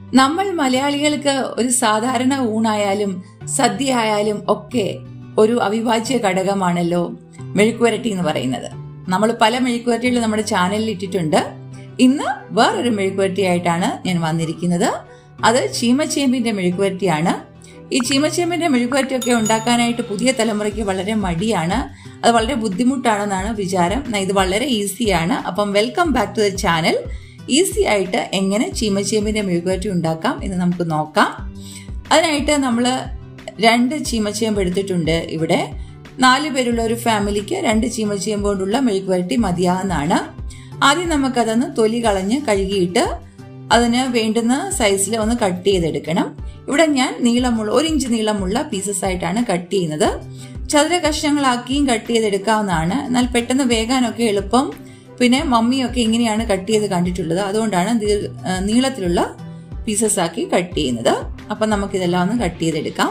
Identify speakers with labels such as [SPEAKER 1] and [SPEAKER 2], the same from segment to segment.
[SPEAKER 1] നമ്മൾ മലയാളികൾക്ക് ഒരു സാധാരണ ഊണായാലും സദ്യ ആയാലും ഒക്കെ ഒരു അവിഭാജ്യ ഘടകമാണല്ലോ മെഴുക്കുവരട്ടി എന്ന് പറയുന്നത്. നമ്മൾ പല മെഴുക്കുവരട്ടികളും നമ്മുടെ ചാനലിൽ ഇട്ടിട്ടുണ്ട്. ഇന്ന് വേറൊരു മെഴുക്കുവരട്ടി ആയിട്ടാണ് ഞാൻ വന്നിരിക്കുന്നത്. അത് ചീമച്ചേമ്പിന്റെ മെഴുക്കുവരട്ടിയാണ്. ഈ ചീമച്ചേമ്പിന്റെ മെഴുക്കുവരട്ടിയൊക്കെ ഉണ്ടാക്കാനായിട്ട് പുതിയ തലമുറയ്ക്ക് വളരെ മടിയാണ്. അത് വളരെ ബുദ്ധിമുട്ടാണെന്നാണ് വിചാരം. ഇത് വളരെ ഈസിയാണ്. അപ്പം welcome back to the channel. Easy ആയിട്ട് എങ്ങനെ ചീമച്ചേമ്പിന്റെ മെഴുക്കുവരട്ടി ഉണ്ടാക്കാം എന്ന് നമുക്ക് നോക്കാം. അതിനായിട്ട് നമ്മൾ 2 ചീമച്ചേമ്പ് എടുത്തിട്ടുണ്ട്. ഇവിടെ 4 പേരുള്ള ഒരു ഫാമിലിക്ക് 2 ചീമച്ചേമ്പ് കൊണ്ടുള്ള മെഴുക്കുവരട്ടി മതിയാവുന്നതാണ്. ആദ്യം നമുക്കതൊന്ന് തൊലി കളഞ്ഞ് കഴുകിയിട്ട് അതിന് വേണ്ടുന്ന സൈസിൽ ഒന്ന് കട്ട് ചെയ്തെടുക്കണം. ഇവിടെ ഞാൻ 1 ഇഞ്ച് നീളമുള്ള പീസസ് ആയിട്ടാണ് കട്ട് ചെയ്യുന്നത്. ചതുര കഷ്ണങ്ങളാക്കിയും കട്ട് ചെയ്തെടുക്കാവുന്നതാണ്. എന്നാൽ പെട്ടെന്ന് വേകാനൊക്കെ എളുപ്പം. പിന്നെ മമ്മിയൊക്കെ ഇങ്ങനെയാണ് കട്ട് ചെയ്ത് കണ്ടിട്ടുള്ളത്. അതുകൊണ്ടാണ് നീളത്തിലുള്ള പീസസ് ആക്കി കട്ട് ചെയ്യുന്നത്. അപ്പം നമുക്കിതെല്ലാം ഒന്ന് കട്ട് ചെയ്തെടുക്കാം.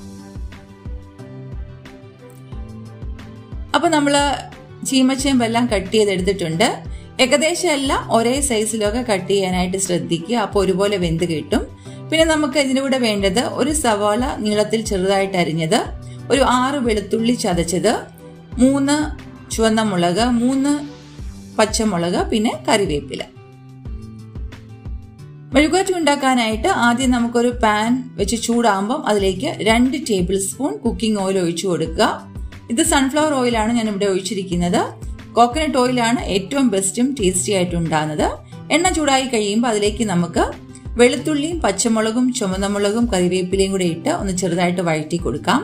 [SPEAKER 1] അപ്പം നമ്മൾ ചീമച്ചേമ്പെല്ലാം കട്ട് ചെയ്തെടുത്തിട്ടുണ്ട്. ഏകദേശം എല്ലാം ഒരേ സൈസിലൊക്കെ കട്ട് ചെയ്യാനായിട്ട് ശ്രദ്ധിക്കുക. അപ്പോൾ ഒരുപോലെ വെന്ത് കിട്ടും. പിന്നെ നമുക്ക് ഇതിൻ്റെ കൂടെ വേണ്ടത് ഒരു സവാള നീളത്തിൽ ചെറുതായിട്ട് അരിഞ്ഞത്, ഒരു 6 വെളുത്തുള്ളി ചതച്ചത്, 3 ചുവന്ന മുളക്, 3 പച്ചമുളക്, പിന്നെ കറിവേപ്പില. മെഴുക്കുവരട്ടി ഉണ്ടാക്കാനായിട്ട് ആദ്യം നമുക്കൊരു പാൻ വെച്ച് ചൂടാകുമ്പം അതിലേക്ക് 2 ടേബിൾ സ്പൂൺ കുക്കിംഗ് ഓയിൽ ഒഴിച്ചു കൊടുക്കുക. ഇത് സൺഫ്ലവർ ഓയിലാണ് ഞാൻ ഇവിടെ ഒഴിച്ചിരിക്കുന്നത്. കോക്കനട്ട് ഓയിലാണ് ഏറ്റവും ബെസ്റ്റും ടേസ്റ്റി ആയിട്ട് ഉണ്ടാകുന്നത്. എണ്ണ ചൂടായി കഴിയുമ്പോൾ അതിലേക്ക് നമുക്ക് വെളുത്തുള്ളിയും പച്ചമുളകും ചുവന്ന മുളകും കറിവേപ്പിലയും കൂടെ ഇട്ട് ഒന്ന് ചെറുതായിട്ട് വഴറ്റി കൊടുക്കാം.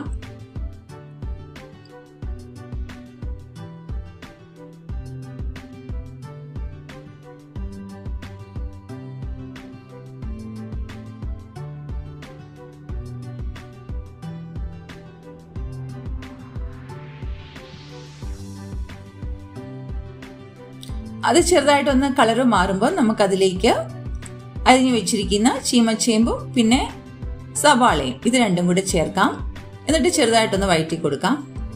[SPEAKER 1] അത് ചെറുതായിട്ടൊന്ന് കളറ് മാറുമ്പോൾ നമുക്കതിലേക്ക് അരിഞ്ഞു വെച്ചിരിക്കുന്ന ചീമച്ചേമ്പും പിന്നെ സവാളയും ഇത് രണ്ടും കൂടെ ചേർക്കാം. എന്നിട്ട് ചെറുതായിട്ടൊന്ന് വഴറ്റി കൊടുക്കാം.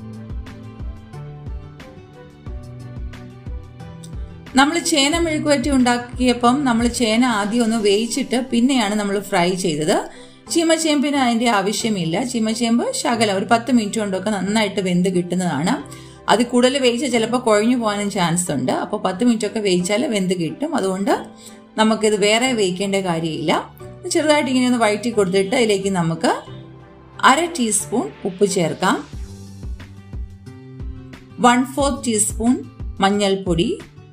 [SPEAKER 1] നമ്മൾ ചേന മെഴുക്കുവരട്ടി ഉണ്ടാക്കിയപ്പം നമ്മൾ ചേന ആദ്യം ഒന്ന് വേവിച്ചിട്ട് പിന്നെയാണ് നമ്മൾ ഫ്രൈ ചെയ്തത്. ചീമച്ചേമ്പിന് അതിന്റെ ആവശ്യമില്ല. ചീമച്ചേമ്പ് ശകലം ഒരു 10 മിനിറ്റ് കൊണ്ടൊക്കെ നന്നായിട്ട് വെന്ത് കിട്ടുന്നതാണ്. അത് കൂടുതൽ വേവിച്ചാൽ ചിലപ്പോൾ കുഴഞ്ഞു പോകാനും ചാൻസ് ഉണ്ട്. അപ്പോൾ 10 മിനിറ്റ് ഒക്കെ വേവിച്ചാൽ വെന്ത് കിട്ടും. അതുകൊണ്ട് നമുക്കിത് വേറെ വേവിക്കേണ്ട കാര്യമില്ല. ചെറുതായിട്ട് ഇങ്ങനെ ഒന്ന് വഴറ്റി കൊടുത്തിട്ട് അതിലേക്ക് നമുക്ക് 1/2 ടീസ്പൂൺ ഉപ്പ് ചേർക്കാം, 1/4 ടീസ്പൂൺ മഞ്ഞൾപ്പൊടി,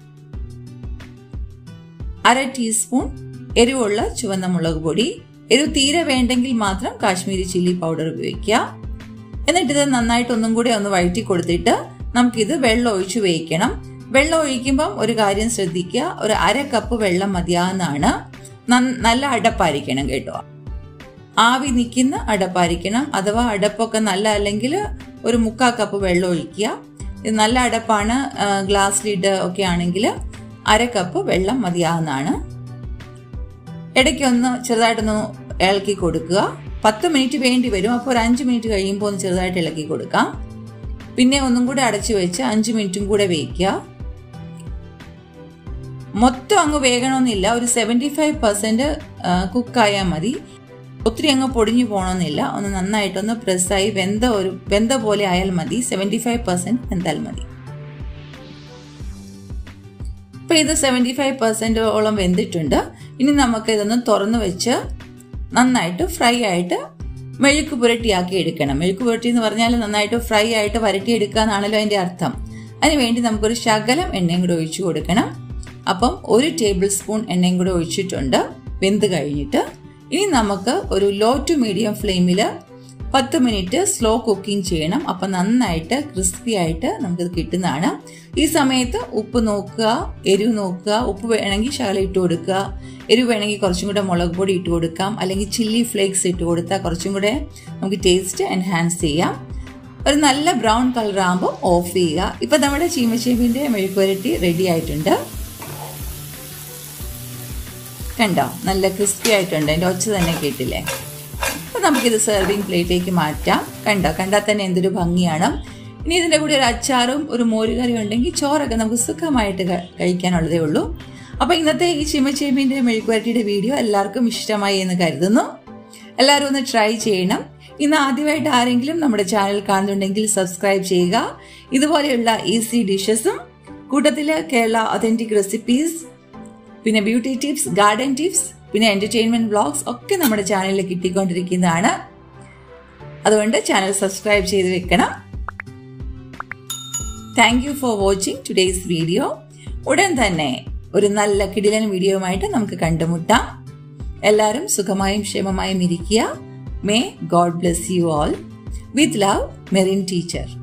[SPEAKER 1] 1/2 ടീസ്പൂൺ എരിവുള്ള ചുവന്ന മുളക് പൊടി. എരിവ് തീരെ വേണ്ടെങ്കിൽ മാത്രം കാശ്മീരി ചില്ലി പൗഡർ ഉപയോഗിക്കുക. എന്നിട്ടിത് നന്നായിട്ട് ഒന്നും കൂടെ ഒന്ന് വഴറ്റി കൊടുത്തിട്ട് നമുക്കിത് വെള്ളം ഒഴിച്ച് വേവിക്കണം. വെള്ളം ഒഴിക്കുമ്പം ഒരു കാര്യം ശ്രദ്ധിക്കുക, ഒരു 1/2 കപ്പ് വെള്ളം മതിയാവുന്നതാണ്. നല്ല അടപ്പായിരിക്കണം കേട്ടോ. ആവി നിൽക്കുന്ന അടപ്പായിരിക്കണം. അഥവാ അടപ്പൊക്കെ നല്ല അല്ലെങ്കിൽ ഒരു 3/4 കപ്പ് വെള്ളം ഒഴിക്കുക. ഇത് നല്ല അടപ്പാണ്, ഗ്ലാസ് ലിഡ് ഒക്കെ ആണെങ്കിൽ 1/2 കപ്പ് വെള്ളം മതിയാവുന്നതാണ്. ഇടയ്ക്കൊന്ന് ചെറുതായിട്ടൊന്ന് ഇളക്കി കൊടുക്കുക. 10 മിനിറ്റ് വേണ്ടി വരും. അപ്പോൾ ഒരു 5 മിനിറ്റ് കഴിയുമ്പോൾ ഒന്ന് ചെറുതായിട്ട് ഇളക്കി കൊടുക്കാം. പിന്നെ ഒന്നും കൂടെ അടച്ചു വെച്ച് 5 മിനിറ്റും കൂടെ വേവിക്കുക. മൊത്തം അങ്ങ് വേകണമെന്നില്ല. ഒരു 75% കുക്കായാൽ മതി. ഒത്തിരി അങ്ങ് പൊടിഞ്ഞു പോകണമെന്നില്ല. ഒന്ന് നന്നായിട്ടൊന്ന് പ്രസ്സായി വെന്ത പോലെ ആയാൽ മതി. 75% വെന്താൽ മതി. ഇപ്പം ഇത് 75% വെന്തിട്ടുണ്ട്. ഇനി നമുക്ക് ഇതൊന്ന് തുറന്നു വെച്ച് നന്നായിട്ട് ഫ്രൈ ആയിട്ട് മെഴുക്ക് പുരട്ടിയാക്കി എടുക്കണം. മെഴുക്ക് പുരട്ടി എന്ന് പറഞ്ഞാൽ നന്നായിട്ട് ഫ്രൈ ആയിട്ട് വരട്ടിയെടുക്കുക എന്നാണല്ലോ അതിൻ്റെ അർത്ഥം. അതിനുവേണ്ടി നമുക്കൊരു ശകലം എണ്ണയും കൂടെ ഒഴിച്ചു കൊടുക്കണം. അപ്പം 1 ടേബിൾ സ്പൂൺ എണ്ണയും കൂടെ ഒഴിച്ചിട്ടുണ്ട് വെന്ത് കഴിഞ്ഞിട്ട്. ഇനി നമുക്ക് ഒരു ലോ ടു മീഡിയം ഫ്ലെയിമിൽ 10 മിനിറ്റ് സ്ലോ കുക്കിംഗ് ചെയ്യണം. അപ്പം നന്നായിട്ട് ക്രിസ്പി ആയിട്ട് നമുക്കിത് കിട്ടുന്നതാണ്. ഈ സമയത്ത് ഉപ്പ് നോക്കുക, എരിവ് നോക്കുക. ഉപ്പ് വേണമെങ്കിൽ ശകലം ഇട്ട് കൊടുക്കുക. എരിവ് വേണമെങ്കിൽ കുറച്ചും കൂടെ മുളക് പൊടി ഇട്ട് കൊടുക്കാം. അല്ലെങ്കിൽ ചില്ലി ഫ്ലേക്സ് ഇട്ട് കൊടുത്താൽ കുറച്ചും കൂടെ നമുക്ക് ടേസ്റ്റ് എൻഹാൻസ് ചെയ്യാം. ഒരു നല്ല ബ്രൗൺ കളർ ആകുമ്പോൾ ഓഫ് ചെയ്യുക. ഇപ്പം നമ്മുടെ ചീമച്ചേമ്പിൻ്റെ മെഴുക്കുവരട്ടി റെഡി ആയിട്ടുണ്ട്. കണ്ടോ, നല്ല ക്രിസ്പി ആയിട്ടുണ്ട്. അതിൻ്റെ ഒച്ച തന്നെ കേട്ടില്ലേ? അപ്പോൾ നമുക്കിത് സെർവിങ് പ്ലേറ്റിലേക്ക് മാറ്റാം. കണ്ടാൽ തന്നെ എന്തൊരു ഭംഗിയാണ്. ഇനി ഇതിൻ്റെ കൂടെ ഒരു അച്ചാറും ഒരു മോരുകറിയും ഉണ്ടെങ്കിൽ ചോറൊക്കെ നമുക്ക് സുഖമായിട്ട് കഴിക്കാനുള്ളതേ ഉള്ളൂ. അപ്പോൾ ഇന്നത്തെ ഈ ചിമച്ചേമ്പിൻ്റെ മെഴുക്കുവരട്ടിയുടെ വീഡിയോ എല്ലാവർക്കും ഇഷ്ടമായി എന്ന് കരുതുന്നു. എല്ലാവരും ഒന്ന് ട്രൈ ചെയ്യണം. ഇന്ന് ആദ്യമായിട്ട് ആരെങ്കിലും നമ്മുടെ ചാനൽ കാണുന്നുണ്ടെങ്കിൽ സബ്സ്ക്രൈബ് ചെയ്യുക. ഇതുപോലെയുള്ള ഈസി ഡിഷസും കൂട്ടത്തിൽ കേരള ഒതന്റിക് റെസിപ്പീസ്, പിന്നെ ബ്യൂട്ടി ടിപ്സ്, ഗാർഡൻ ടിപ്സ്, പിന്നെ എന്റർടൈൻമെന്റ് വ്ളോഗ്സ് ഒക്കെ നമ്മുടെ ചാനലിൽ കിട്ടിക്കൊണ്ടിരിക്കുന്നതാണ്. അതുകൊണ്ട് ചാനൽ സബ്സ്ക്രൈബ് ചെയ്ത് വെക്കണം. Thank you for watching today's video. ഉടൻ തന്നെ ഒരു നല്ല കിടിലൻ വീഡിയോയുമായിട്ട് നമുക്ക് കണ്ടുമുട്ടാം. എല്ലാവരും സുഖമായും ക്ഷേമമായും ഇരിക്കുക. May God bless you all. With love, Merin Teacher.